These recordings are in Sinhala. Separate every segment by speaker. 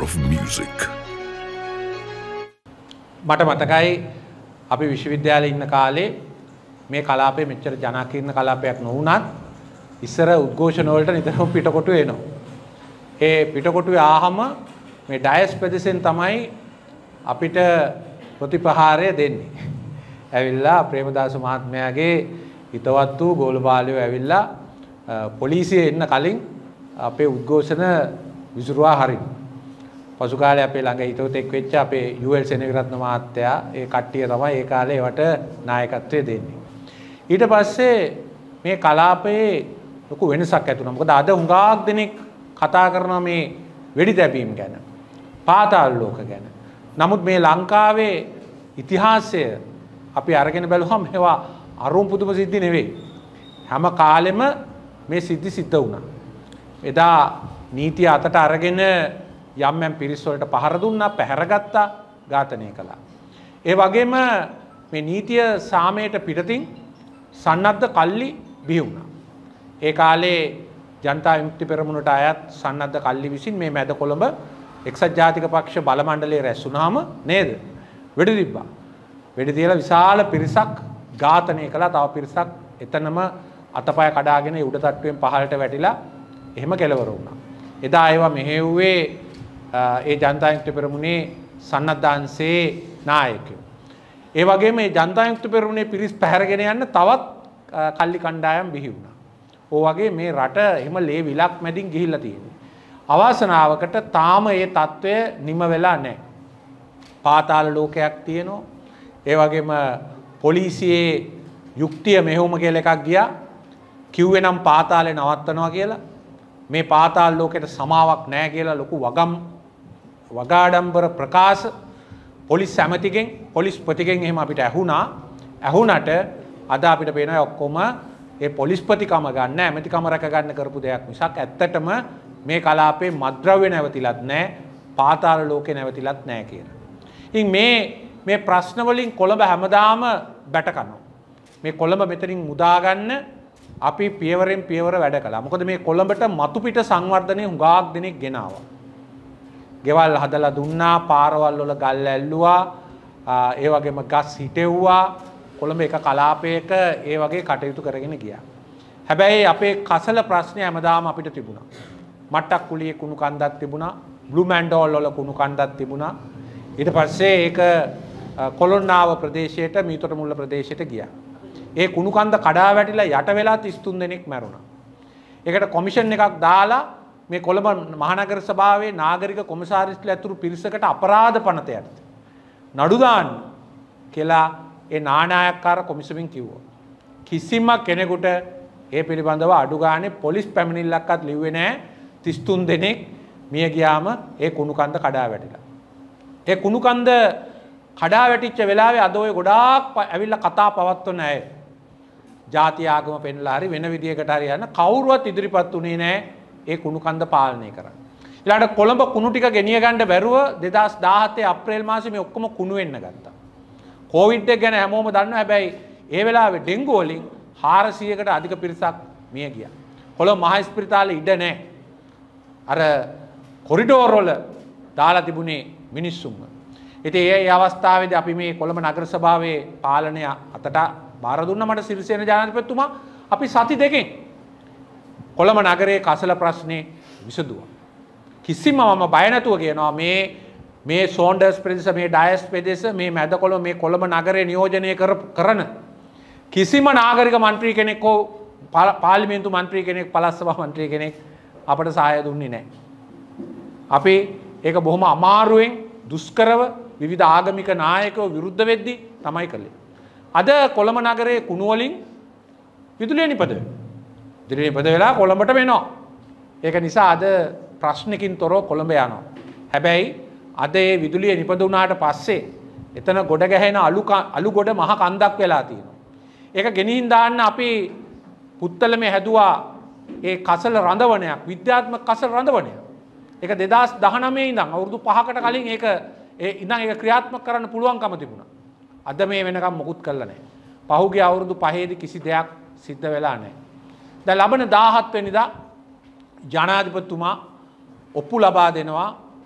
Speaker 1: of music.
Speaker 2: මට මතකයි අපි විශ්වවිද්‍යාලේ ඉන්න කාලේ මේ කලාපයේ මෙච්චර ජනාකීර්ණ කලාපයක් නොවුණත් ඉස්සර උද්ඝෝෂණ වලට නිතරම පිටකොටු එනවා. ඒ පිටකොටුවේ ආහම මේ ඩයස් ප්‍රදේශෙන් තමයි අපිට ප්‍රතිපහාරය දෙන්නේ. ඇවිල්ලා ප්‍රේමදාස මහත්මයාගේ හිතවත් වූ ගෝලබාලයෝ ඇවිල්ලා පොලිසිය එන්න කලින් අපේ උද්ඝෝෂණ විසුරුවා හරින. පසු කාලේ අපේ ළඟ හිතවතෙක් වෙච්ච අපේ යූඑල් සෙනවිරත්න මහත්තයා ඒ කට්ටිය තමයි ඒ කාලේ ඒවට නායකත්වය දෙන්නේ. ඊට පස්සේ මේ කලාපයේ ලොකු වෙනසක් ඇති වුණා. මොකද අද හුඟක් දෙනෙක් කතා කරනවා මේ වෙඩි තැබීම් ගැන, පාතාල ලෝක ගැන. නමුත් මේ ලංකාවේ ඉතිහාසය අපි අරගෙන බැලුවම ඒවා අරුම් පුදුම සිද්ධි නෙවෙයි. හැම කාලෙම මේ සිද්ධි සිද්ධ වුණා. එදා නීතිය අතට අරගෙන යම් යම් පිරිස් වලට පහර දුන්නා, පැහැරගත්තා, ඝාතනය කළා. ඒ වගේම මේ නීතිය සාමයට පිටතින් සන්නද්ධ කල්ලි බිහි වුණා. ඒ කාලේ ජනතා විමුක්ති පෙරමුණට අයත් සන්නද්ධ කල්ලි විසින් මේ මැද කොළඹ එක්සත් ජාතික පක්ෂ බල මණ්ඩලයේ රැස් වුණාම නේද? වෙඩි තිබ්බා. වෙඩි තියලා විශාල පිරිසක් ඝාතනය කළා. තව පිරිසක් එතනම අතපය කඩාගෙන උඩ තට්ටුවෙන් පහළට වැටිලා එහෙම කෙලවර වුණා. එදා ඒවා මෙහෙව්වේ ඒ ජනතා විමුක්ති පෙරමුණේ සන්නද්ධාංශයේ නායකයෝ. ඒ වගේම මේ ජනතා විමුක්ති පෙරමුණේ පිරිස් පැහැරගෙන යන්න තවත් කල්ලි කණ්ඩායම් බිහි වුණා. ඕ වගේ මේ රට එහෙම ලේ විලක් මැදින් ගිහිල්ලා තියෙනවා. අවාසනාවකට තාම මේ తত্ত্বය නිම වෙලා නැහැ. පාතාල ලෝකයක් තියෙනවා. ඒ වගේම පොලිසියේ යුක්තිය මෙහෙවුම කියලා එකක් ගියා. කිව්වේ නම් පාතාලේ නවත්තනවා කියලා. මේ පාතාල ලෝකෙට සමාවක් නැහැ කියලා ලොකු වගාඩම්බර ප්‍රකාශ පොලිස් ඇමතිගෙන්, පොලිස් ප්‍රතිගෙන් එහෙම අපිට ඇහුණා. ඇහුණට අද අපිට පේනවා ඔක්කොම ඒ පොලිස්පතිකම ගන්න, ඇමතිකම රැක ගන්න කරපු දෙයක් මිසක් ඇත්තටම මේ කලාපේ මත්ද්‍රව්‍ය නැවතිලත් නැහැ, පාතාල ලෝකේ නැවතිලත් නැහැ කියලා. ඉතින් මේ ප්‍රශ්න වලින් කොළඹ හැමදාම බැට කරනවා. මේ කොළඹ මෙතනින් මුදා ගන්න අපි පියවරෙන් පියවර වැඩ කළා. මොකද මේ කොළඹට මතු පිට සංවර්ධනය හුඟක් දෙනෙක් ගෙනාවා. ගෙවල් හදලා දුන්නා, පාරවල් වල ගල් ඇල්ලුවා, ඒ වගේම ගස් හිටෙව්වා. කොළඹ එක කලාපයක ඒ වගේ කටයුතු කරගෙන ගියා. හැබැයි අපේ කසල ප්‍රශ්නය හැමදාම අපිට තිබුණා. මට්ටක් කුලියේ කුණු කන්දක් තිබුණා, බ්ලූ මැන්ඩෝල් වල කුණු කන්දක් තිබුණා. ඊට පස්සේ ඒක කොළොන්නාව ප්‍රදේශයට, මීතොට මුල්ල ප්‍රදේශයට ගියා. ඒ කුණු කන්ද කඩා වැටිලා යට වෙලා 33 දෙනෙක් මැරුණා. ඒකට කොමිෂන් එකක් දාලා මේ කොළඹ මහනගර සභාවේ නාගරික කොමසාරිස්ලා ඇතුළු පිරිසකට අපරාධ පනත යටතේ නඩු දාන්න කියලා ඒ නානායක්කාර කොමිසමෙන් කිව්වා. කිසිම කෙනෙකුට ඒ පිළිබඳව අඩු ගානේ පොලිස් පැමිණිල්ලක්වත් ලිව්වේ නැහැ. 33 දෙනෙක් මිය ගියාම ඒ කුණු කන්ද කඩා වැටිලා. ඒ කුණු කන්ද කඩා වැටිච්ච වෙලාවේ අද ඔය ගොඩාක් ඇවිල්ලා කතා පවත්වන අය ජාති ආගම පෙන්ලා හරි වෙන විදියකට හරි යන කවුරුවත් ඉදිරිපත් උනේ නැහැ ඒ කුණු කන්ද පාලනය කරන්න. ඊළඟට කොළඹ කුණු ටික ගෙනිය ගන්න බැරුව 2017 අප්‍රේල් මාසෙ මේ ඔක්කොම කුණු වෙන්න ගත්තා. කොවිඩ් එක ගැන හැමෝම දන්නවා. හැබැයි ඒ වෙලාවේ ඩෙන්ගු වලින් 400කට අධික පිරිසක් මිය ගියා. කොළඹ මහ ස්පිරිතාලේ ඉඩ නැහැ. අර කොරිඩෝර වල දාලා තිබුණේ මිනිස්සුන්ව. ඉතින් ඒ අවස්ථාවේදී අපි මේ කොළඹ නගර සභාවේ පාලනය අතට බාර දුන්නා. මට සිරිසේන ජනාධිපතිතුමා අපි සති දෙකෙන් කොළඹ නගරයේ කසල ප්‍රශ්නේ විසඳුවා. කිසිම මම බය නැතුව කියනවා මේ සෝන්ඩර්ස් ප්‍රදේශ, මේ ඩයස් ප්‍රදේශ, මේ මැද කොළඹ, මේ කොළඹ නගරේ නියෝජනය කරන කිසිම නාගරික මන්ත්‍රී කෙනෙක් හෝ පාර්ලිමේන්තු මන්ත්‍රී කෙනෙක්, පළාත් සභා මන්ත්‍රී කෙනෙක් අපට සහාය දුන්නේ නැහැ. අපි ඒක බොහොම අමාරුවෙන් දුෂ්කරව විවිධ ආගමික නායකයෝ විරුද්ධ වෙද්දී තමයි කළේ. අද කොළඹ නගරයේ කුණු වලින් විදුලිය නිපද වෙලා කොළඹට වෙනවා. ඒක නිසා අද ප්‍රශ්නකින් තොරව කොළඹ යනවා. හැබැයි අද ඒ විදුලිය නිපද වුණාට පස්සේ එතන ගොඩ ගැහෙන අලු ගොඩ මහ කන්දක් වෙලා තියෙනවා. ඒක ගෙනිහින් දාන්න අපි පුත්තලමේ හැදුවා ඒ කසල රඳවණයක්, විද්‍යාත්මක කසල රඳවණයක්. ඒක 2019 ඉඳන් අවුරුදු 5කට කලින් ඒක ක්‍රියාත්මක කරන්න පුළුවන්කම තිබුණා. අද මේ වෙනකම් මොකුත් කළා නැහැ. පහුගිය අවුරුදු 5ේදී කිසි දෙයක් සිද්ධ වෙලා නැහැ. දැන් ලබන 17 වෙනිදා ජනාධිපතිතුමා ඔප්පු ලබා දෙනවා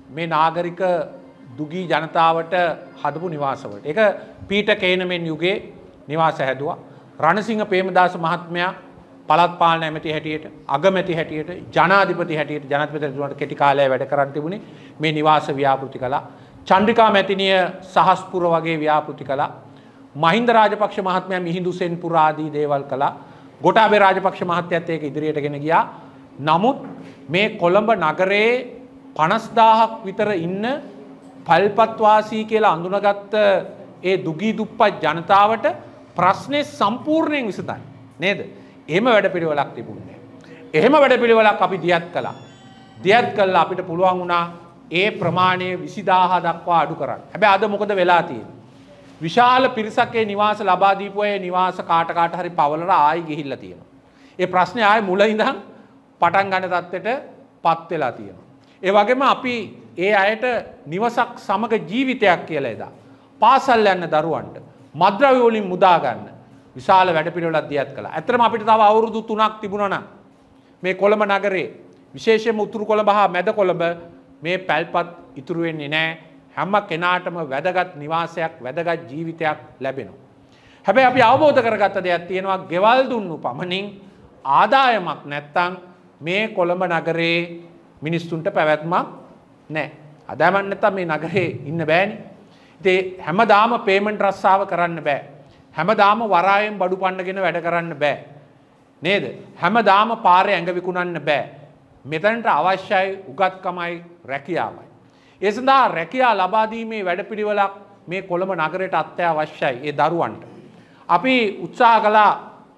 Speaker 2: මේ නාගරික දුගී ජනතාවට හදපු නිවාසවලට. ඒක පීටර් කේනමෙන් යුගයේ නිවාස හැදුවා. රණසිංහ ප්‍රේමදාස මහත්මයා පළාත් පාලන ඇමති හැටියට, අගමැති හැටියට, ජනාධිපති හැටියට ජනාධිපතිතුමාට කෙටි කාලයක් වැඩ කරන් තිබුණේ මේ නිවාස ව්‍යාපෘති කළා. චන්ද්‍රිකා මැතිණිය සහස්පුර වගේ ව්‍යාපෘති කළා. මහින්ද රාජපක්ෂ මහත්මයා මිහිඳු සෙන්පුර ආදී දේවල් කළා. ගෝඨාභය රාජපක්ෂ මහත්තයත් ඒක ඉදිරියට ගෙන ගියා. නමුත් මේ කොළඹ නගරයේ 50000ක් විතර ඉන්න පල්පත් වාසී කියලා අඳුනගත්ත ඒ දුගී දුප්පත් ජනතාවට ප්‍රශ්නේ සම්පූර්ණයෙන් විසඳයි. නේද? එහෙම වැඩපිළිවෙලක් තිබුණේ. එහෙම වැඩපිළිවෙලක් අපි දියත් කළා. දියත් කළා අපිට පුළුවන් වුණා ඒ ප්‍රමාණය 20000 දක්වා අඩු කරන්න. හැබැයි අද මොකද වෙලා තියෙන්නේ? විශාල පිරිසක් ඒ නිවාස ලබා දීපු අය නිවාස කාට හරි පවලලා ආයි ගිහිල්ලා තියෙනවා. ඒ ප්‍රශ්නේ ආයේ මුල ඉඳන් පටන් ගන්න තත්ත්වයට පත් වෙලා තියෙනවා. ඒ වගේම අපි ඒ අයට නිවසක් සමග ජීවිතයක් කියලා එදා පාසල් යන දරුවන්ට මද්ද්‍රව්‍ය වලින් මුදා ගන්න විශාල වැඩපිළිවෙලක් දියත් කළා. ඇත්තටම අපිට තව අවුරුදු 3ක් තිබුණා නම් මේ කොළඹ නගරේ විශේෂයෙන්ම උතුරු කොළඹ හා මැද කොළඹ මේ පැල්පත් ඉතුරු වෙන්නේ නැහැ. හැම කෙනාටම වැදගත් නිවාසයක්, වැදගත් ජීවිතයක් ලැබෙනවා. හැබැයි අපි අවබෝධ කරගත්ත දෙයක් තියෙනවා, ගෙවල් දුන්නු පමණින් ආදායමක් නැත්තම් මේ කොළඹ නගරේ මිනිස්සුන්ට පැවැත්මක් නැහැ. ආදායමක් නැත්තම් මේ නගරේ ඉන්න බෑනේ. ඉතින් හැමදාම පේමන්ට් රස්සාව කරන්න බෑ. හැමදාම වරායෙන් බඩු පන්නගෙන වැඩ කරන්න බෑ. නේද? හැමදාම පාරේ ඇඟ විකුණන්න බෑ. මෙතනට අවශ්‍යයි උගත්කමයි රැකියාවයි. ඒ සඳහා රැකියා ලබා දීමේ වැඩපිළිවෙලක් මේ කොළඹ නගරයට අත්‍යවශ්‍යයි ඒ දරුවන්ට. අපි උත්සාහ කළා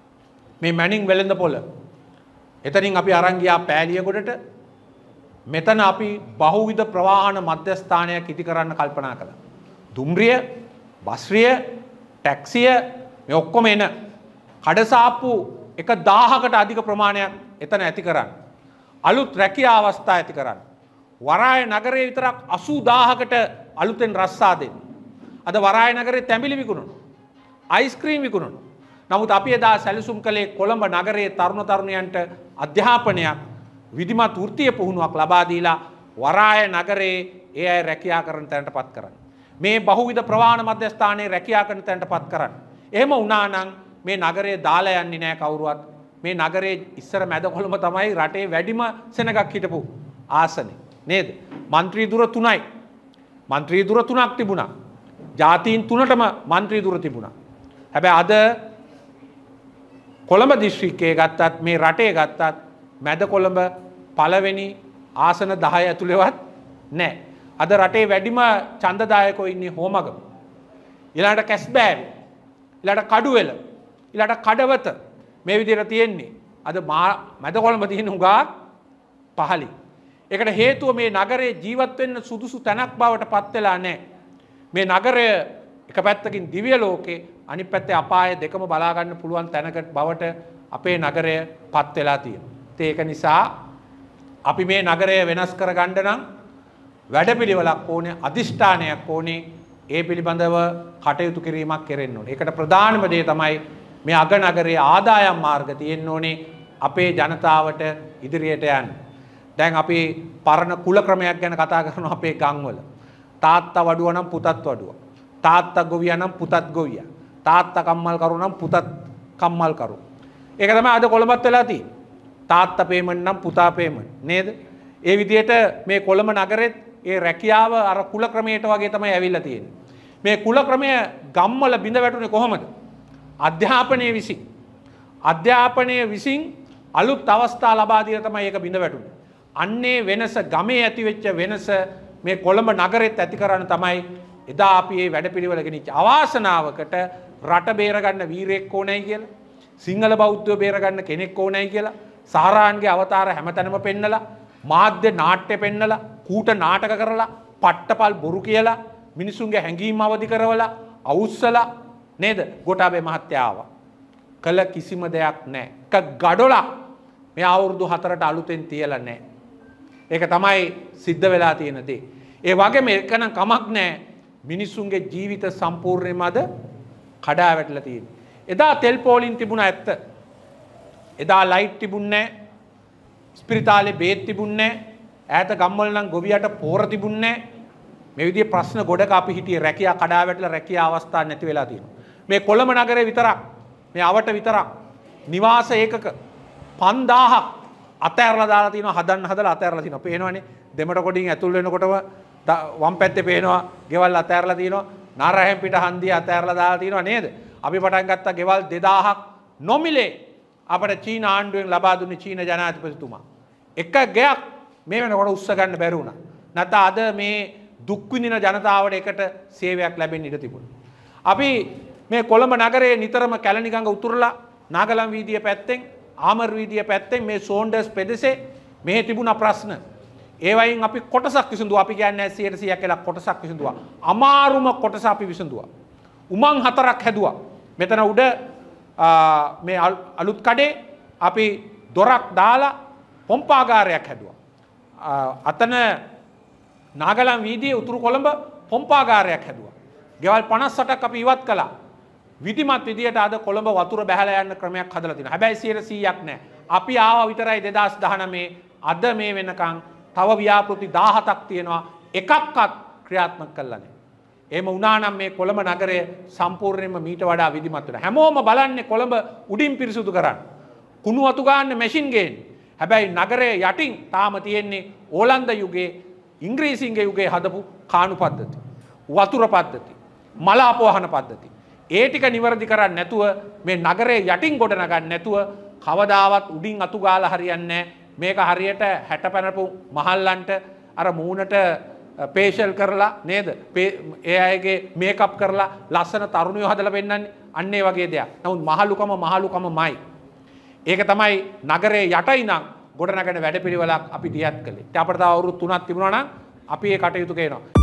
Speaker 2: මේ මැනින් වෙළඳපොළ. එතනින් අපි අරන් ගියා පෑලියගොඩට. මෙතන අපි බහුවිධ ප්‍රවාහන මධ්‍යස්ථානයක් ඉදි කරන්න කල්පනා කළා. දුම්රිය, බස්රිය, ටැක්සිය මේ ඔක්කොම එන කඩසාප්පු 1000කට අධික ප්‍රමාණයක් එතන ඇති කරන්න. අලුත් රැකියා අවස්ථා ඇති කරන්න. වරාය නගරේ විතරක් 80000කට අලුතෙන් රස්සා දෙන්න. අද වරාය නගරේ තැඹිලි විකුණනවා. අයිස්ක්‍රීම් විකුණනවා. නමුත් අපි එදා සැලසුම් කළේ කොළඹ නගරයේ තරුණ තරුණියන්ට අධ්‍යාපනයක්, විධිමත් වෘත්තීය පුහුණුවක් ලබා දීලා වරාය නගරේ ඒ අය රැකියා කරන තැනටපත් කරන්න. මේ බහුවිධ ප්‍රවාහන මධ්‍යස්ථානයේ රැකියා කරන තැනටපත් කරන්න. එහෙම වුණා නම් මේ නගරේ දාලා යන්නේ නැහැ කවුරුවත්. මේ නගරේ ඉස්සර මැද කොළඹ තමයි රටේ වැඩිම සෙනගක් හිටපු ආසනේ. නේද? മന്ത്രി දුර 3යි. മന്ത്രി දුර 3ක් තිබුණා. ජාතීන් 3ටම മന്ത്രി දුර තිබුණා. හැබැයි අද කොළඹ දිස්ත්‍රික්කයේ ගත්තත් මේ රටේ ගත්තත් මැද කොළඹ පළවෙනි ආසන 10 ඇතුළේවත් නැහැ. අද රටේ වැඩිම ඡන්දදායකෝ ඉන්නේ හෝමගම. ඊළඟට කැස්බෑව. ඊළඟට කඩුවෙල. ඊළඟට කඩවත. මේ විදිහට තියෙන්නේ. අද මැද කොළඹ තියෙන උගා පහළි. ඒකට හේතුව මේ නගරේ ජීවත් වෙන්න සුදුසු තැනක් බවට පත් වෙලා නැහැ. මේ නගරය එක පැත්තකින් දිව්‍ය ලෝකේ, අනිත් පැත්තේ අපාය දෙකම බලා ගන්න පුළුවන් තැනකට බවට අපේ නගරය පත් වෙලා තියෙනවා. ඒක නිසා අපි මේ නගරය වෙනස් කරගන්න නම් වැඩපිළිවෙලක් ඕනේ, අදිෂ්ඨානයක් ඕනේ. ඒ පිළිබඳව කටයුතු කිරීමක් කෙරෙන්න ඕනේ. ඒකට ප්‍රධානම දේ තමයි මේ අග නගරයේ ආදායම් මාර්ග තියෙන්න ඕනේ අපේ ජනතාවට ඉදිරියට යන්න. දැන් අපි පරණ කුල ක්‍රමයක් ගැන කතා කරනවා අපේ ගම්වල. තාත්තා වඩුවා නම් පුතත් වඩුවා. තාත්තා ගොවියා නම් පුතත් ගොවියා. තාත්තා කම්මල් කරු නම් පුතත් කම්මල් කරු. ඒක තමයි අද කොළඹත් වෙලා තියෙන්නේ. තාත්තා පේමන්ට් නම් පුතා පේමන්ට් නේද? ඒ විදිහට මේ කොළඹ නගරෙත් ඒ රැකියාව අර කුල ක්‍රමයට වගේ තමයි ඇවිල්ලා තියෙන්නේ. මේ කුල ක්‍රමය ගම්වල බිඳ වැටුනේ කොහොමද? අධ්‍යාපනයේ විසින්. අධ්‍යාපනයේ විසින් අලුත් අවස්ථා ලබා දීලා තමයි ඒක බිඳ වැටුනේ. අන්නේ වෙනස, ගමේ ඇති වෙච්ච වෙනස මේ කොළඹ නගරෙත් ඇති කරන්න තමයි එදා අපි මේ වැඩපිළිවෙල ගෙනිච්ච. අවාසනාවකට රට බේරගන්න වීරයෙක් ඕනයි කියලා, සිංහල බෞද්ධයෝ බේරගන්න කෙනෙක් ඕනයි කියලා සාරාන්ගේ අවතාර හැමතැනම පෙන්නලා, මාධ්‍ය නාට්‍ය පෙන්නලා, කූට නාටක කරලා, පට්ටපල් බොරු කියලා, මිනිසුන්ගේ හැඟීම් අවදි කරවලා, අවුස්සලා නේද? ගෝඨාභය මහත්තයා ආවා. කළ කිසිම දෙයක් නැහැ. එක ගඩොලක් මේ අවුරුදු 4ට අලුතෙන් තියලා නැහැ. ඒක තමයි සිද්ධ වෙලා තියෙන දේ. ඒ වගේම එකනම් කමක් නැහැ. මිනිසුන්ගේ ජීවිත සම්පූර්ණයෙන්ම අද කඩා වැටලා තියෙනවා. එදා තෙල් පෝලින් තිබුණ ඇත්ත. එදා ලයිට් තිබුණේ නැහැ. ස්පිරිතාලේ බේත් තිබුණේ නැහැ. ඈත ගම්වල නම් ගොවියට පෝර තිබුණේ නැහැ. මේ විදිහේ ප්‍රශ්න ගොඩක අපි හිටියේ රැකියා කඩා වැටලා රැකියා අවස්ථා නැති වෙලා තියෙනවා. මේ කොළඹ නගරේ විතරක් මේ අවට විතරක් නිවාස ඒකක 5000ක් අතෑරලා දාලා තියෙනවා හදලා අතෑරලා තියෙනවා. පේනවනේ දෙමට කොටින් ඇතුල් වෙනකොටම වම් පැත්තේ පේනවා ගෙවල් අතෑරලා තියෙනවා. නාරහෙන් පිට හන්දිය අතෑරලා දාලා තියෙනවා නේද? අපි පටන් ගත්ත ගෙවල් 2000ක් නොමිලේ අපට චීන ආණ්ඩුවෙන් ලබා දුන්නේ චීන ජනාධිපතිතුමා. එක ගයක් මේ වෙනකොට උස්ස ගන්න බැරි වුණා. නැත්නම් අද මේ දුක් විඳින ජනතාවට එකට සේවයක් ලැබෙන්න ඉඩ තිබුණා. අපි මේ කොළඹ නගරයේ නිතරම කැලණි ගඟ උතුරලා නාගලම් වීදිය පැත්තෙන් ආමර් වීදිය පැත්තෙන් මේ සෝන්ඩර්ස් පෙදෙසේ මේ තිබුණ ප්‍රශ්න. ඒ වයින් අපි කොටසක් විසඳුවා. අපි කියන්නේ 100% කියලා කොටසක් විසඳුවා. අමාරුම කොටස අපි විසඳුවා. උමං 4ක් හැදුවා. මෙතන උඩ මේ අලුත් කඩේ අපි දොරක් දාලා පොම්පාගාරයක් හැදුවා. අතන නාගලම් වීදියේ උතුරු කොළඹ පොම්පාගාරයක් හැදුවා. ගෙවල් 58ක් අපි ඉවත් කළා. විධිමත් විදියට අද කොළඹ වතුර බැහැලා යන්න ක්‍රමයක් හදලා තියෙනවා. හැබැයි 100%ක් නෑ. අපි ආවා විතරයි 2019 අද මේ වෙනකන් තව ව්‍යාපෘති 17ක් තියෙනවා. එකක්වත් ක්‍රියාත්මක කළා නෑ. එහෙම වුණා නම් මේ කොළඹ නගරය සම්පූර්ණයෙන්ම මීට වඩා විධිමත් වෙනවා. හැමෝම බලන්නේ කොළඹ උඩින් පිරිසුදු කරන්න. කුණු වතු ගන්න මැෂින් ගේන්නේ. හැබැයි නගරයේ යටින් තාම තියෙන්නේ ඕලන්ද යුගයේ ඉංග්‍රීසින්ගේ යුගයේ හදපු කාණු පද්ධති, වතුර පද්ධති, මල අපවහන පද්ධති. ඒ ටික නිවැරදි කරන්නේ නැතුව මේ නගරයේ යටින් ගොඩ නගන්නේ නැතුව කවදාවත් උඩින් අතු ගාලා හරියන්නේ නැහැ. මේක හරියට 60 පැනපු මහල්ලන්ට අර මූණට පේෂල් කරලා නේද? ඒ අයගේ මේකප් කරලා ලස්සන තරුණියෝ හදලා පෙන්නන්නේ. අන්න ඒ වගේ දෙයක්. නමුත් මහලුකමයි. ඒක තමයි නගරයේ යටයි නම් ගොඩනගන වැඩපිළිවෙලක් අපි දියත් කළේ. අපිට තව අවුරුදු 3ක් තිබුණා නම් අපි ඒ කටයුතු කරනවා.